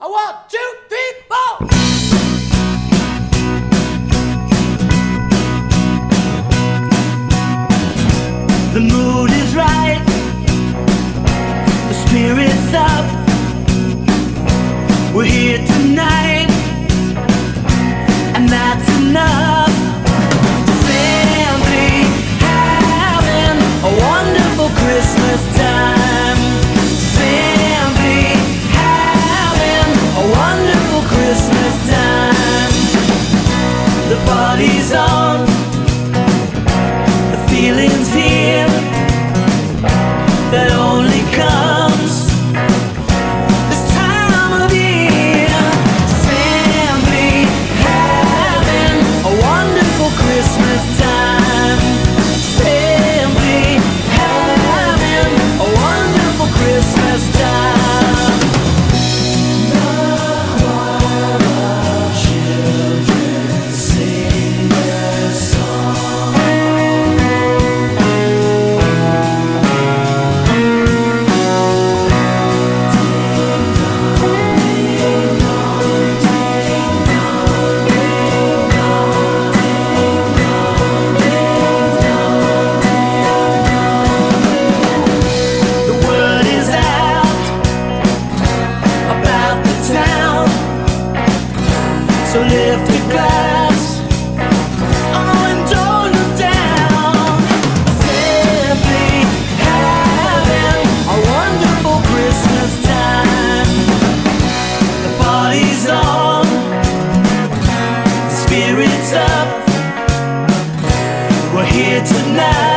1, 2, 3, 4. The mood is right, the spirit's up. We're here tonight, and that's enough. Simply having a wonderful Christmas time. Simply having a wonderful Christmas time. The party's on, the feeling's here, that only comes this time of year. Simply having a wonderful Christmas time. Simply having a wonderful Christmas time. The choir of children sing their song. So lift a glass, oh, and don't look down. Simply having a wonderful Christmas time. The party's on, the spirit's up. We're here tonight.